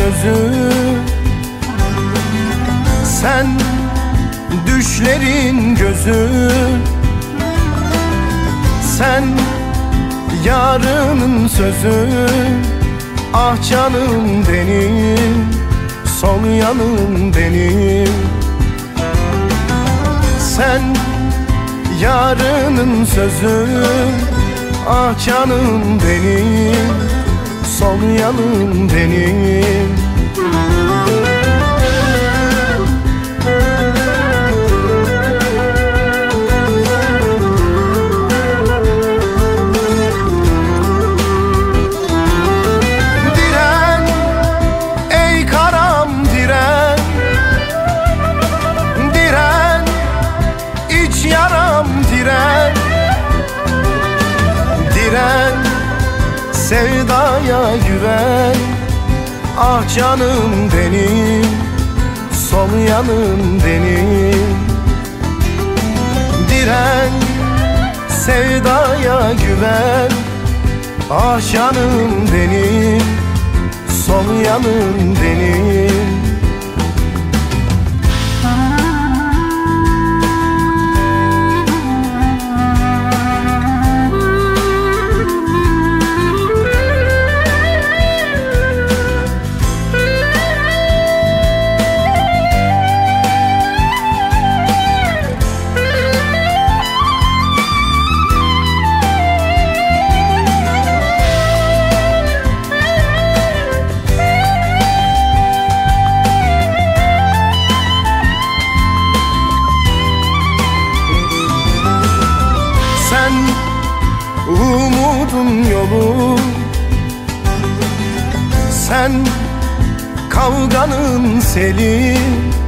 sözü, sen düşlerin gözü, sen yarının sözü. Ah canım benim, sol yanım benim. Sen yarının sözü, ah canım benim, sol yanım benim. Sevdaya güven, ah canım benim, sol yanım benim. Diren, sevdaya güven, ah canım benim, sol yanım benim. Umudun yolu, sen kavganın seli,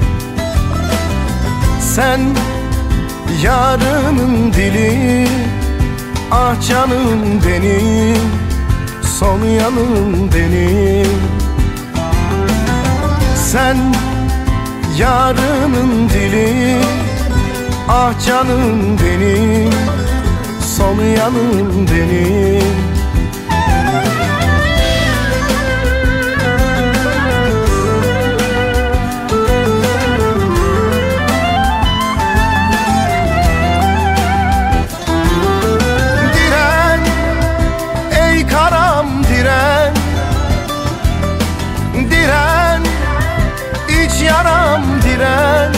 sen yarının dili. Ah canım benim, sol yanım benim. Sen yarının dili, ah canım benim, sol yanım benim. Diren, ey karam diren. Diren, iç yaram diren.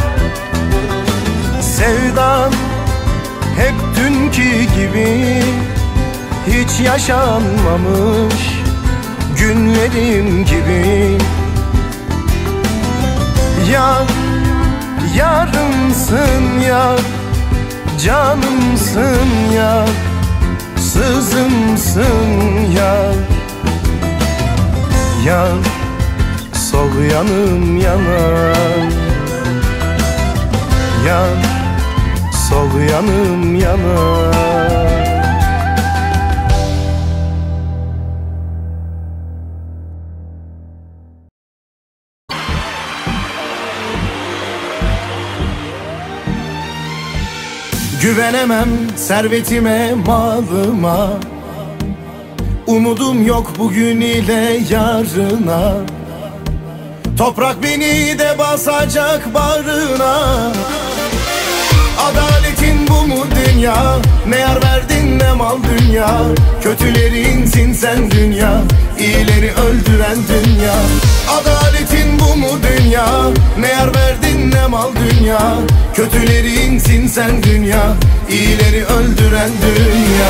Sevdan hep dünkü gibi, hiç yaşanmamış günlerim gibi. Yar, yarımsın yar, canımsın yar, sızımsın yar. Yar, sol yanım yanar. Yar, sol yanım yanar. Güvenemem servetime, malıma. Umudum yok bugün ile yarına. Toprak beni de basacak bağrına. Adaletin bu mu dünya? Ne yar verdin ne mal dünya. Kötülerinsin sen dünya, iyileri öldüren dünya. Adaletin bu mu dünya? Ne yar verdin ne mal dünya. Kötülerinsin sen dünya, iyileri öldüren dünya.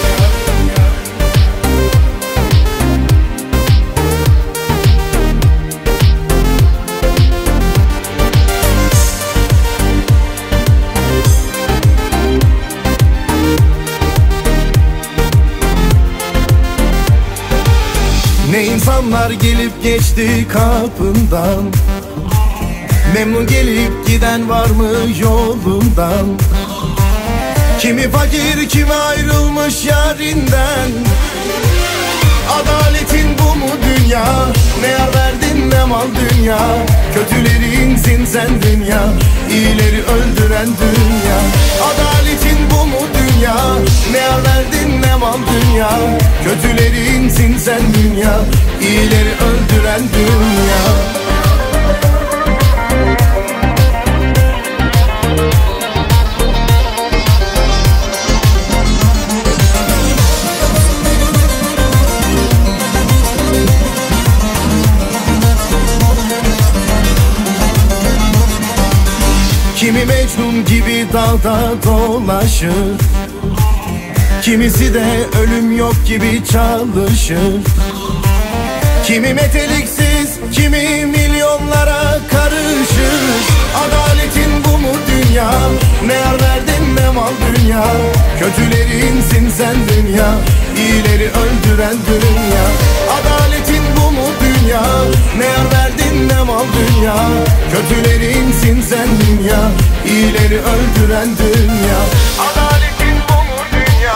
Ne insanlar gelip geçti kapından. Memnun gelip giden var mı yolundan? Kimi fakir kimi ayrılmış yarinden. Adaletin bu mu dünya? Ne yar verdin ne mal dünya. Kötülerinsin sen dünya, iyileri öldüren dünya. Adaletin bu mu dünya? dünya. Ne yar verdin ne mal dünya. Kötülerinsin sen dünya, iyileri öldüren dünya. Kimi Mecnun gibi dağda dolaşır, kimisi de ölüm yok gibi çalışır. Kimi meteliksiz, kimi milyonlara karışır. Adaletin bu mu dünya? Ne yar verdin ne mal dünya. Kötülerinsin sen dünya, iyileri öldüren dünya. Adaletin bu mu dünya? Ne yar verdin ne mal dünya. Kötülerinsin sen dünya, iyileri öldüren dünya. Adaletin bu mu dünya?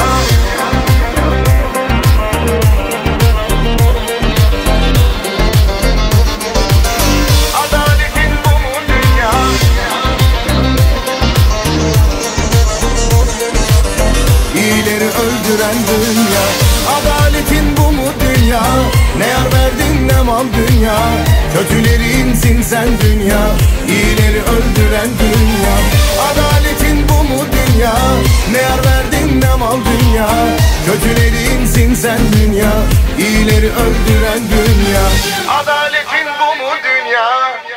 Adaletin bu mu dünya? İyileri öldüren dünya. Adaletin bu mu dünya? Ne yar verdin ne mal dünya. Kötülerinsin sen dünya, iyileri öldüren dünya. Adaletin bu mu dünya? Ne yar verdin ne mal dünya. Kötülerinsin sen dünya, iyileri öldüren dünya. Adaletin bu mu dünya?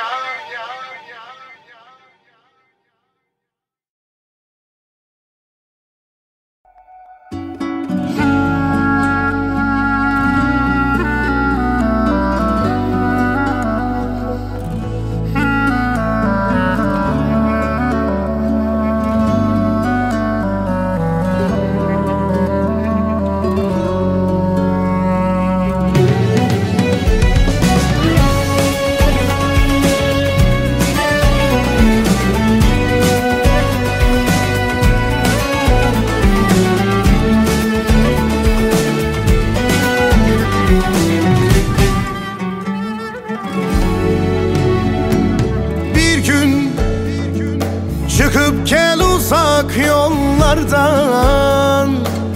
Çıkıp gel uzak yollardan.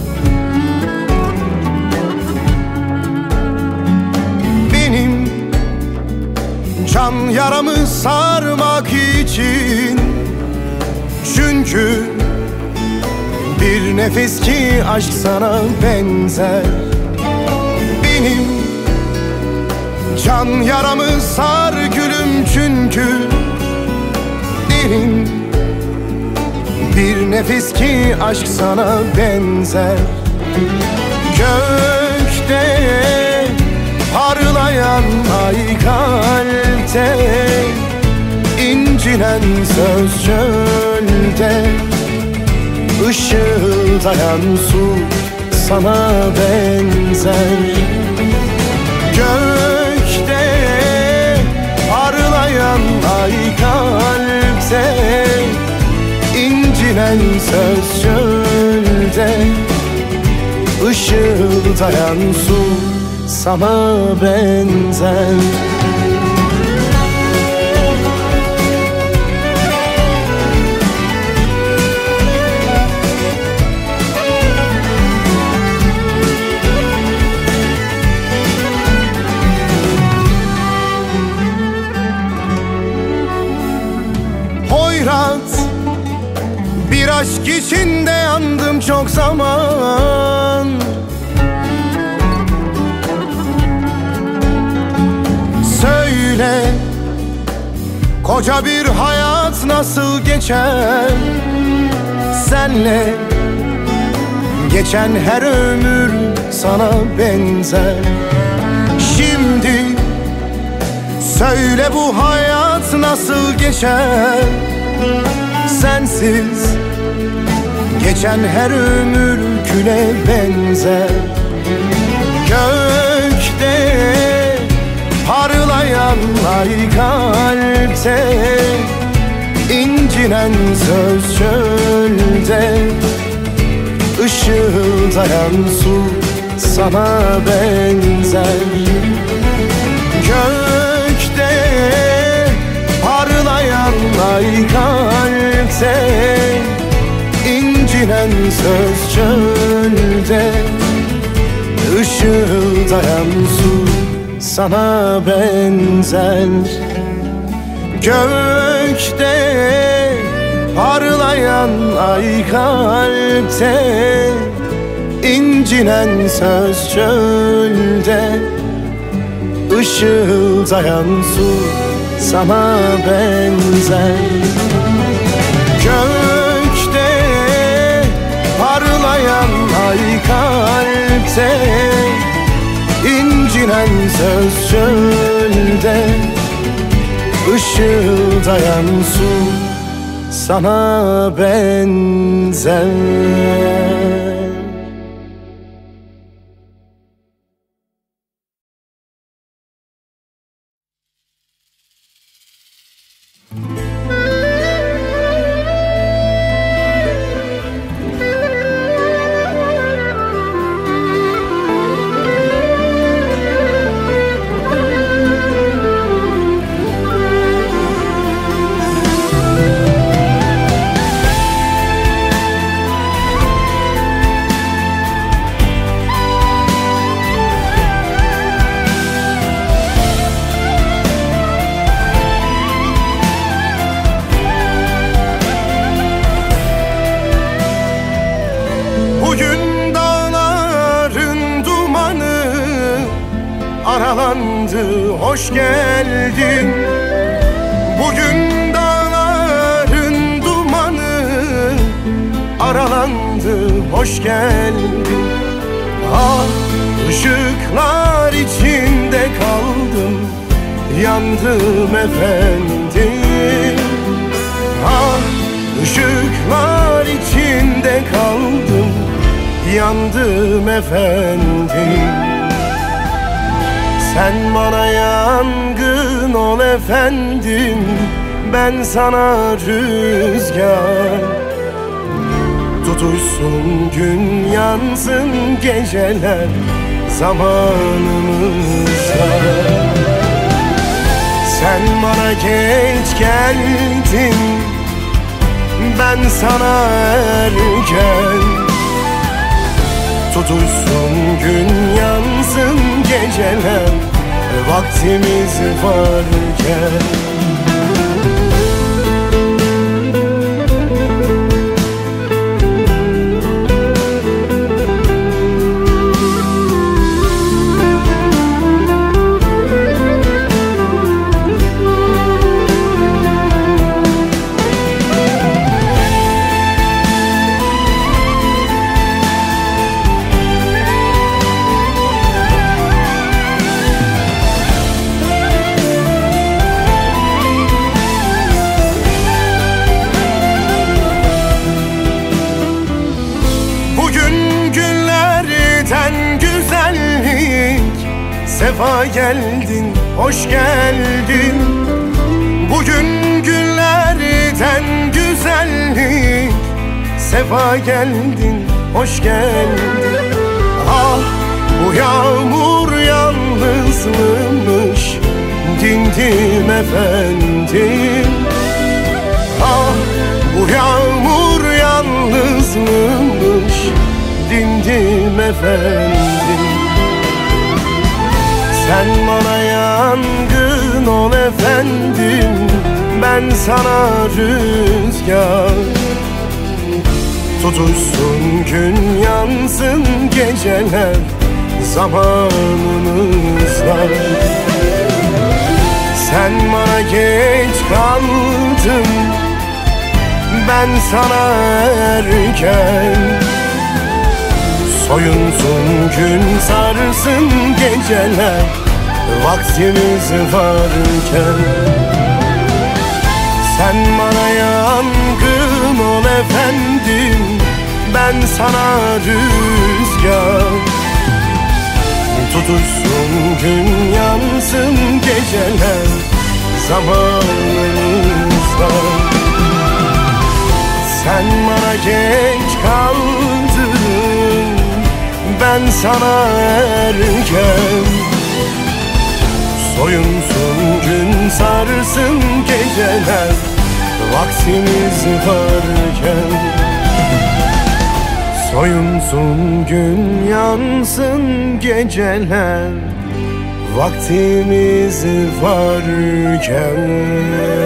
Benim can yaramı sarmak için. Çünkü bir nefes ki aşk sana benzer. Benim can yaramı sar gülüm, çünkü derin bir nefes ki aşk sana benzer. Gökte parlayan ay, kalpte incinen söz, çölde ışıldayan su sana benzer. Gökte parlayan ay, kalpte incinen söz, çölde ışıldayan su sana benzer. Bir aşk içinde yandım çok zaman. Söyle, koca bir hayat nasıl geçer senle? Geçen her ömür sana benzer. Şimdi söyle, bu hayat nasıl geçer sensiz? Geçen her ömür küle benzer. Gökte parlayan ay, kalpte incinen söz, çölde ışıldayan su sana benzer. Gökte parlayan ay, kalpte incinen söz çölde, ışıldayan su sana benzer. Gökte parlayan ay kalpte, incinen söz çölde, ışıldayan su sana benzer. Gökte parlayan ay kalpte, incinen söz çölde, ışıldayan su sana benzer. Bugün dağların dumanı aralandı, hoş geldin. Bugün dağların dumanı aralandı, hoş geldin. Ah, ışıklar içinde kaldım, yandım efendim. Ah, ışıklar içinde kaldım, yandım efendim. Sen bana yangın ol efendim, ben sana rüzgar. Tutuşsun gün, yansın geceler zamanımızda. Sen bana geç geldin, ben sana erken. Tutuşsun gün, yansın geceler vaktimiz varken. Sefa geldin, hoş geldin. Bugün günlerden güzellik. Sefa geldin, hoş geldin. Ah, bu yağmur yalnızmış, dindim efendim. Ah, bu yağmur yalnızmış, dindim efendim. Sen bana yangın ol efendim, ben sana rüzgar. Tutuşsun gün, yansın geceler zamanımızda. Sen bana geç kaldın, ben sana erken. Soyunsun gün, sarsın geceler vaktimiz varken. Sen bana yangın ol efendim, ben sana rüzgar. Tutuşsun gün, yansın geceler zamanımızda. Sen bana geç kaldın, ben sana erken. Soyunsun gün, sarsın geceler vaktimiz varken. Soyunsun gün yansın geceler, vaktimiz varken.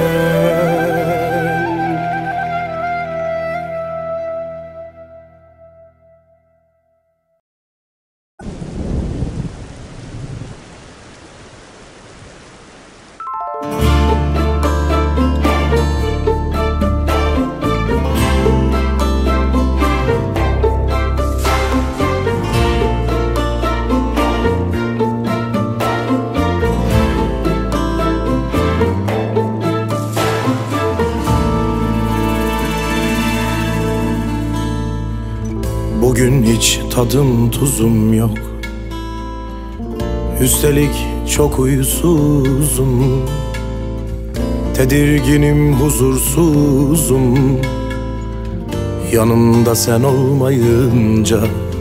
Bugün hiç tadım tuzum yok. Üstelik çok uyusuzum. Tedirginim, huzursuzum. Yanımda sen olmayınca.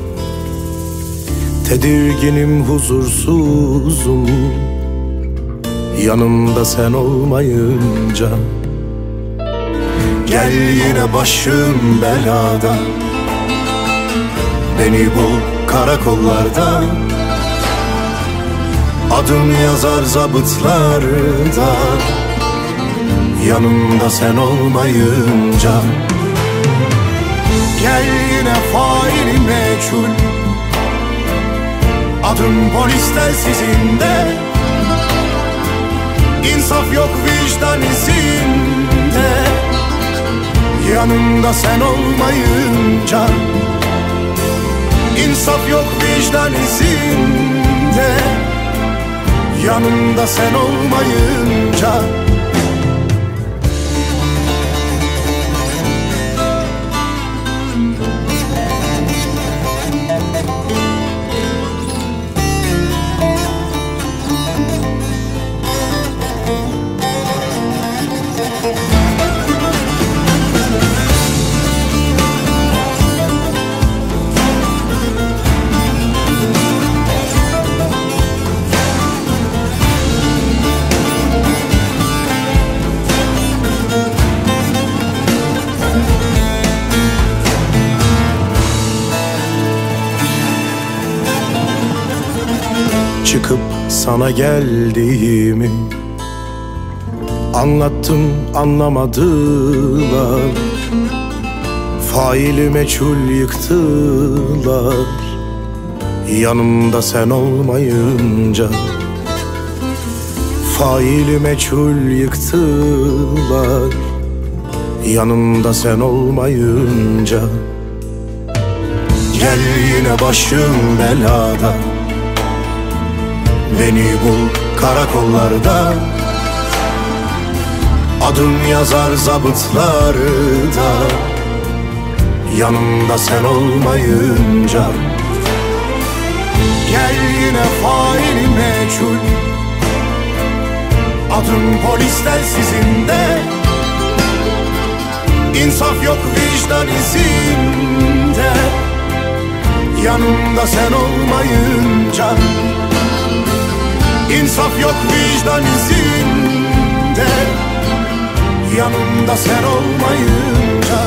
Tedirginim, huzursuzum. Yanımda sen olmayınca. Gel yine başım belada, beni bul karakollarda. Adım yazar zabıtlarda. Yanımda sen olmayınca. Gel yine faili meçhul, adım polis telsizinde. İnsaf yok vicdan izinde. Yanımda sen olmayınca. İnsaf yok vicdan izinde. Yanımda sen olmayınca. Çıkıp sana geldiğimi anlattım, anlamadılar. Faili meçhul yıktılar. Yanımda sen olmayınca. Faili meçhul yıktılar. Yanımda sen olmayınca. Gel yine başım belada, beni bul karakollarda. Adım yazar zabıtlarda. Yanımda sen olmayınca. Gel yine faili meçhul, adım polis telsizinde. İnsaf yok vicdan izinde. Yanımda sen olmayınca. İnsaf yok vicdan izinde. Yanımda sen olmayınca.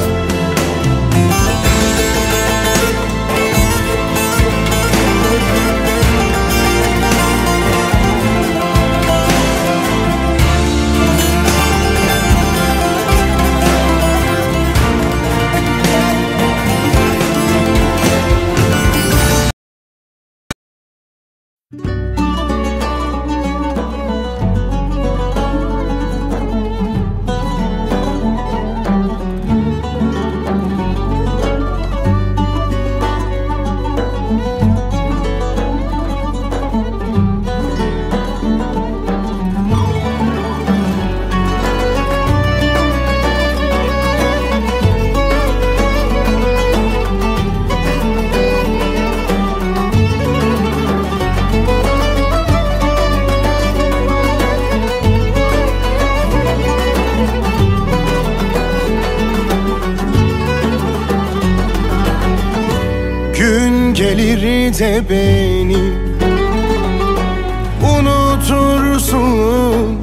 Gelir de beni unutursun,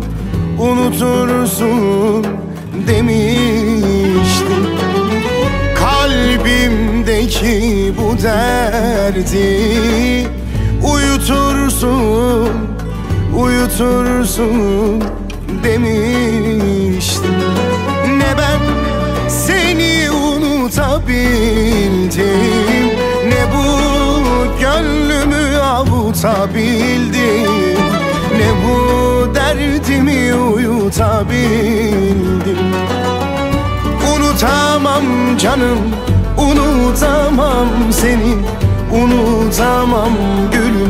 unutursun demiştim. Kalbimdeki ki bu derdi uyutursun, uyutursun demiştim. Ne ben seni unutabildim, ne bu gönlümü avutabildim, ne bu derdimi uyutabildim. Unutamam canım, unutamam seni, unutamam gülüm,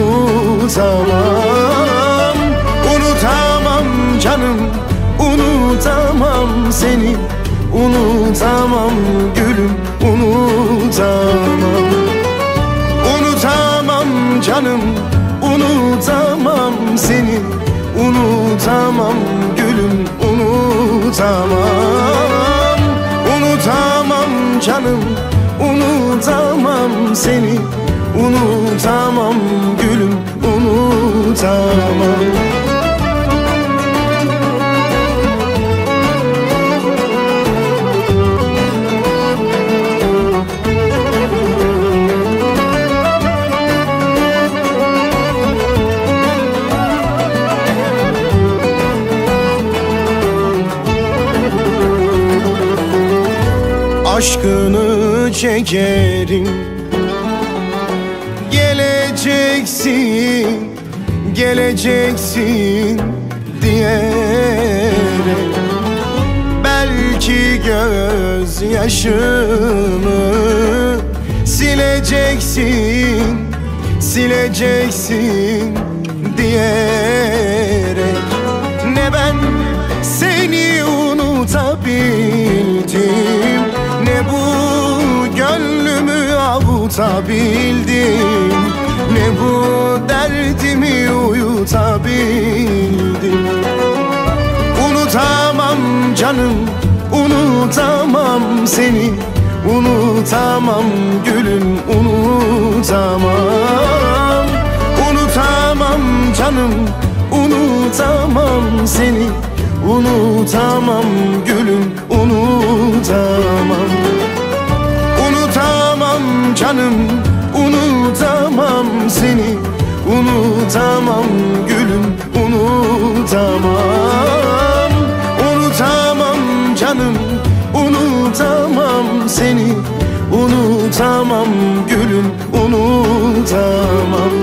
unutamam. Unutamam canım, unutamam seni, unutamam gülüm, unutamam. Unutamam canım, unutamam seni, unutamam gülüm, unutamam. Unutamam canım, unutamam seni, unutamam gülüm, unutamam. Aşkını çekerim, geleceksin, geleceksin diyerek. Belki gözyaşımı sileceksin, sileceksin diyerek. Ne ben seni unutabildim, ne bu gönlümü avutabildim, ne bu derdimi uyutabildim. Unutamam canım, unutamam seni, unutamam gülüm, unutamam. Unutamam canım, unutamam seni, unutamam gülüm, unutamam. Unutamam canım, unutamam seni, unutamam gülüm, unutamam. Unutamam canım, unutamam seni, unutamam gülüm, unutamam.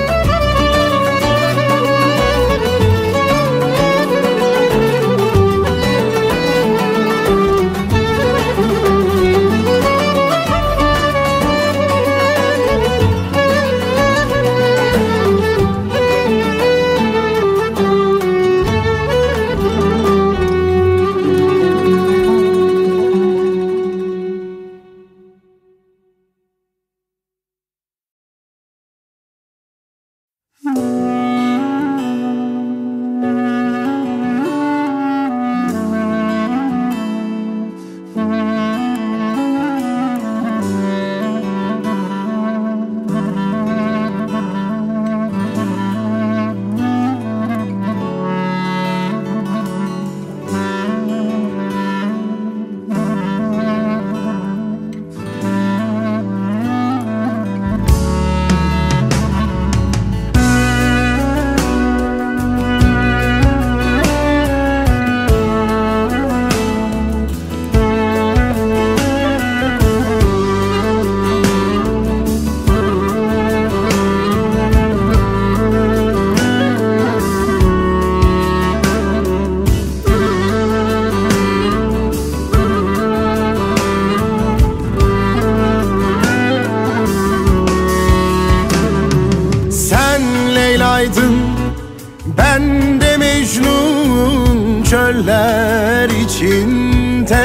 Ben de Mecnun çöller içinde.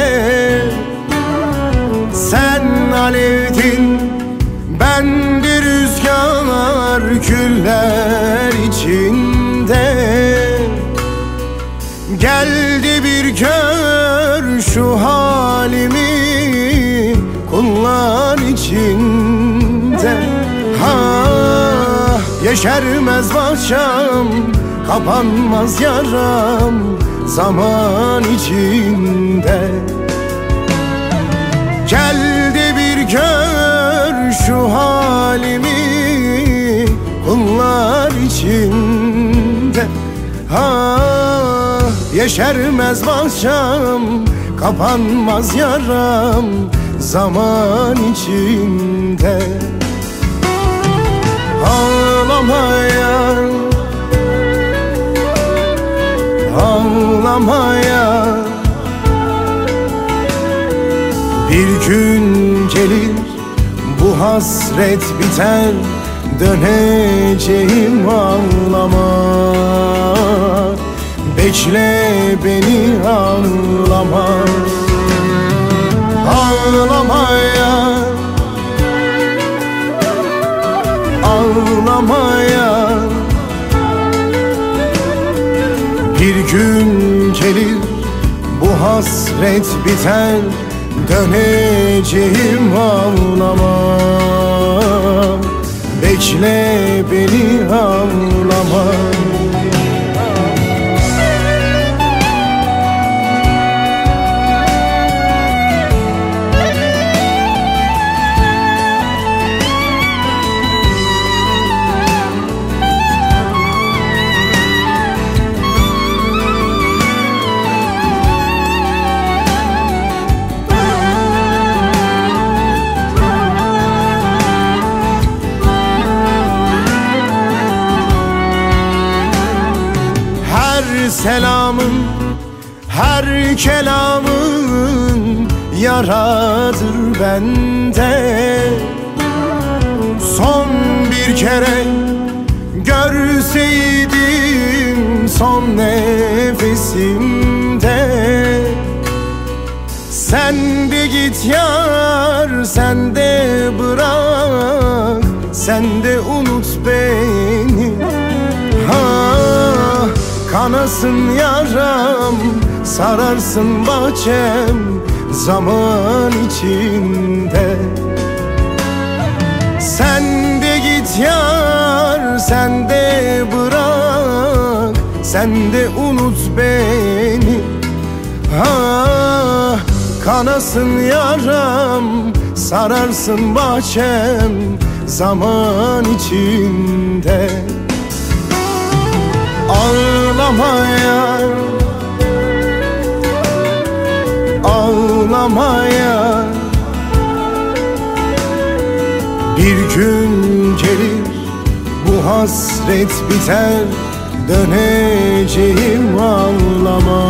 Sen alevdin, ben de rüzgar küller içinde. Gel de bir gör şu halimi kullar içinde. Yeşermez bahçem, kapanmaz yaram zaman içinde. Gel de bir gör şu halimi kullar içinde. Yeşermez bahçem, kapanmaz yaram zaman içinde. Ağlamaya, ağlamaya, bir gün gelir bu hasret biter, döneceğim ağlama. Bekle beni ağlama. Ağlamaya, ağlamaya, bir gün gelir bu hasret biter, döneceğim ağlama. Bekle beni ağlama. Selamın, her kelamın yaradır bende. Son bir kere görseydim son nefesimde. Sen de git yar, sen de bırak, sen de unut beni. Kanasın yaram, sararsın bahçem zaman içinde. Sen de git yar, sen de bırak, sen de unut beni. Kanasın yaram, sararsın bahçem zaman içinde. Ağlamaya, ağlamaya, bir gün gelir bu hasret biter, döneceğim ağlama.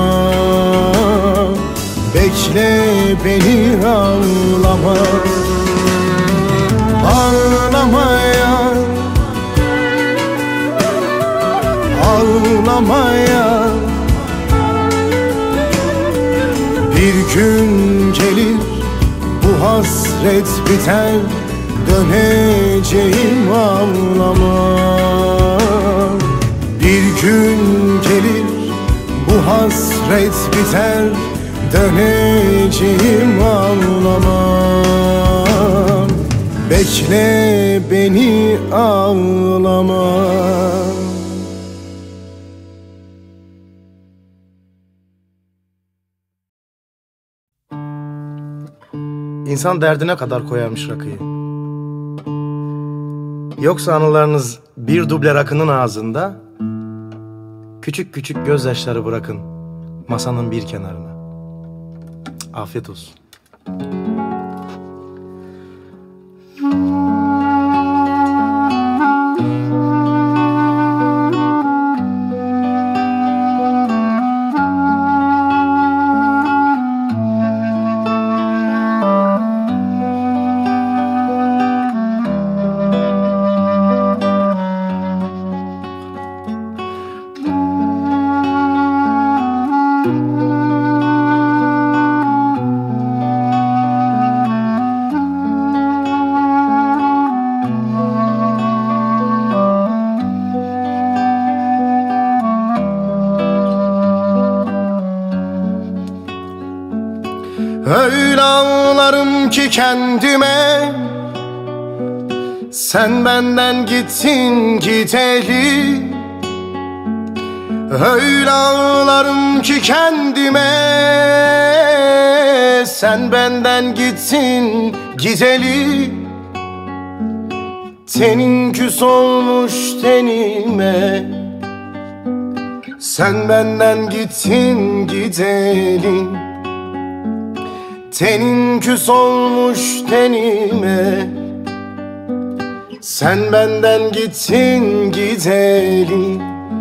Bekle beni ağlama. Ağlamaya, ağlamaya, bir gün gelir bu hasret biter, döneceğim ağlama. Bir gün gelir bu hasret biter, döneceğim ağlama. Bekle beni ağlama. İnsan derdine kadar koyarmış rakıyı. Yoksa anılarınız bir duble rakının ağzında, küçük küçük gözyaşları bırakın masanın bir kenarına. Afiyet olsun. Öyle ağlarım ki kendime, sen benden gittin gideli. Öyle ağlarım ki kendime, sen benden gittin gideli. Tenin küs olmuş tenime, sen benden gittin gideli. Tenin küs olmuş tenime, sen benden gittin gideli.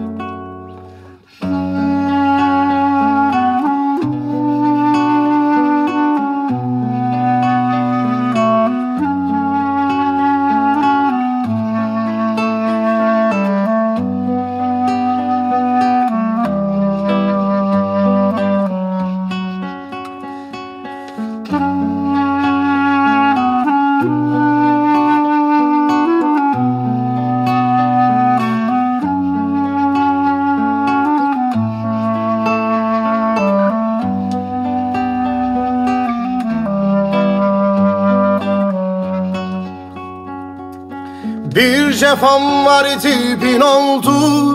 Bir cefam var tipin oldu,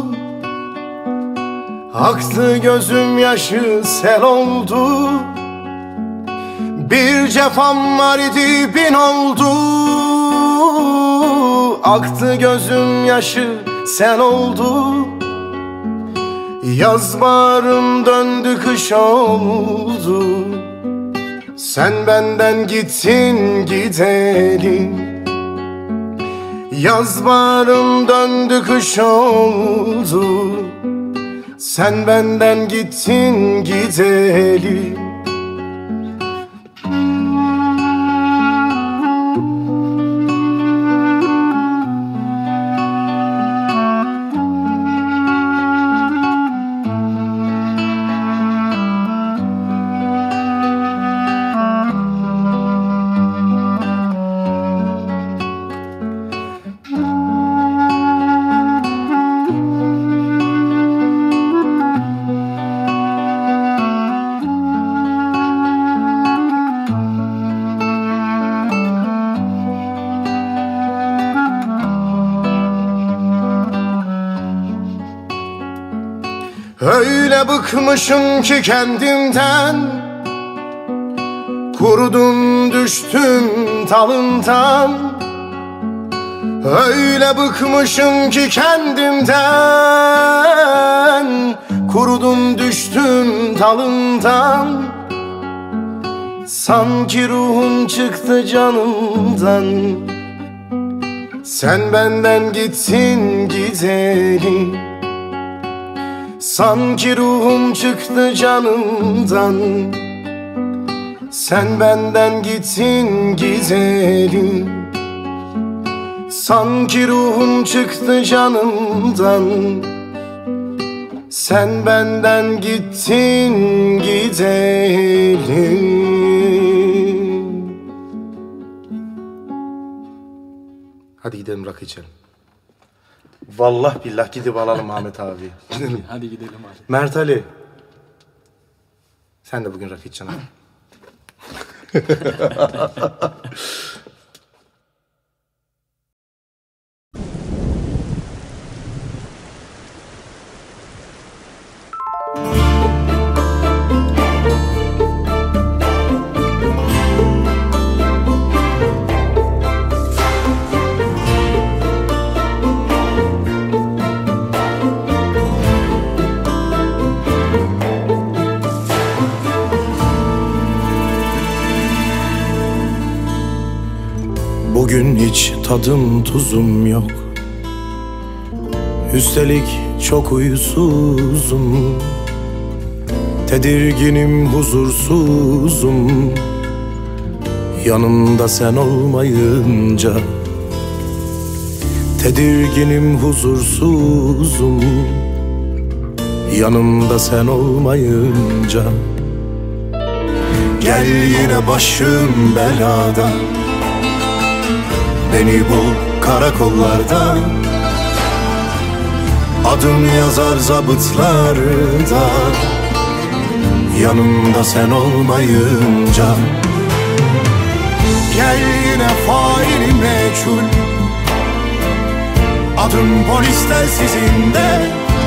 aktı gözüm yaşı sel oldu. Bir cefam var tipin oldu, aktı gözüm yaşı sel oldu. Yaz baharım döndü kış oldu, sen benden gittin gideli. Yaz baharım döndü kış oldu, sen benden gittin gideli. Öyle bıkmışım ki kendimden, kurudum düştüm dalından. Öyle bıkmışım ki kendimden, kurudum düştüm dalından. Sanki ruhum çıktı canımdan, sen benden gittin gideli. Sanki ruhum çıktı canımdan, sen benden gittin gideli. Sanki ruhum çıktı canımdan, sen benden gittin gideli. Hadi gidelim rakı içelim. Vallahi billah gidip alalım Ahmet abi. Hadi gidelim abi. Mert Ali, sen de bugün rakı içeceksin abi. Bugün hiç tadım tuzum yok, üstelik çok uyusuzum. Tedirginim, huzursuzum, yanımda sen olmayınca. Tedirginim, huzursuzum, yanımda sen olmayınca. Gel yine başım belada, beni bul karakollarda. Adım yazar zabıtlarda, yanımda sen olmayınca. Gel yine faili meçhul, adım polis telsizinde.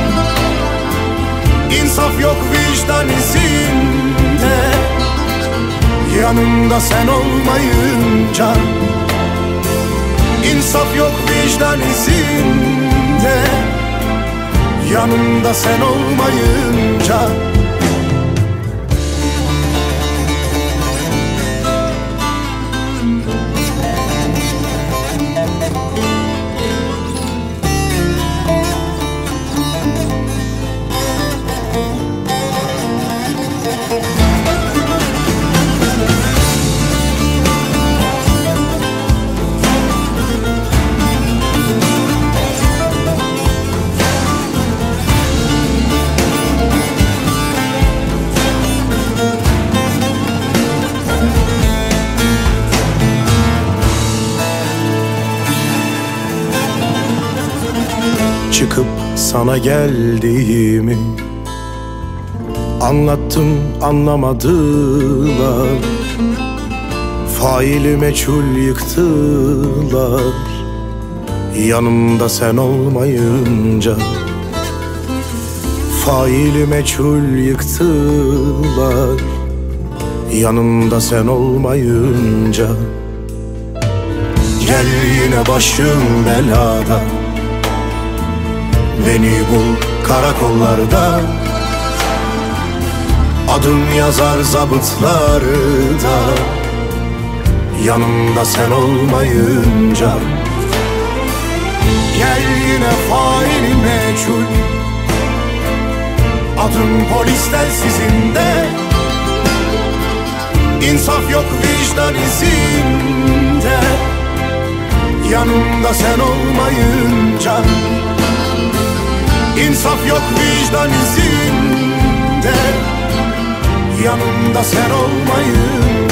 İnsaf yok vicdan izinde, yanımda sen olmayınca. İnsaf yok vicdan izinde, yanımda sen olmayınca. Çıkıp sana geldiğimi anlattım, anlamadılar. Faili meçhul yıktılar, yanımda sen olmayınca. Faili meçhul yıktılar, yanımda sen olmayınca. Gel yine başım belada, beni bul karakollarda. Adım yazar zabıtlarda, yanımda sen olmayınca. Gel yine faili meçhul, adım polis telsizinde. İnsaf yok vicdan izinde, yanımda sen olmayınca. İnsaf yok vicdan izinde, yanımda sen olmayınca.